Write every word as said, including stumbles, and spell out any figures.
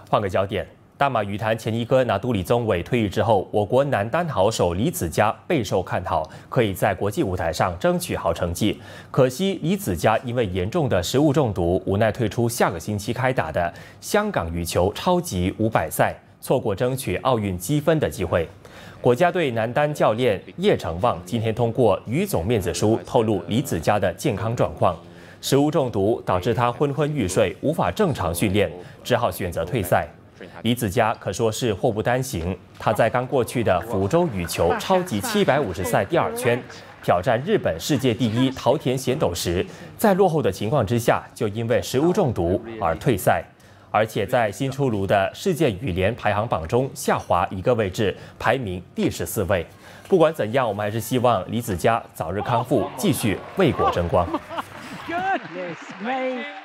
换个焦点，大马羽坛前一哥拿督李宗伟退役之后，我国男单好手李梓嘉备受看好，可以在国际舞台上争取好成绩。可惜李梓嘉因为严重的食物中毒，无奈退出下个星期开打的香港羽球超级五百赛，错过争取奥运积分的机会。国家队男单教练叶成旺今天通过羽总面子书透露李梓嘉的健康状况。 食物中毒导致他昏昏欲睡，无法正常训练，只好选择退赛。李梓嘉可说是祸不单行，他在刚过去的福州羽球超级七百五十赛第二圈挑战日本世界第一桃田贤斗时，在落后的情况之下，就因为食物中毒而退赛，而且在新出炉的世界羽联排行榜中下滑一个位置，排名第十四位。不管怎样，我们还是希望李梓嘉早日康复，继续为国争光。 Goodness me.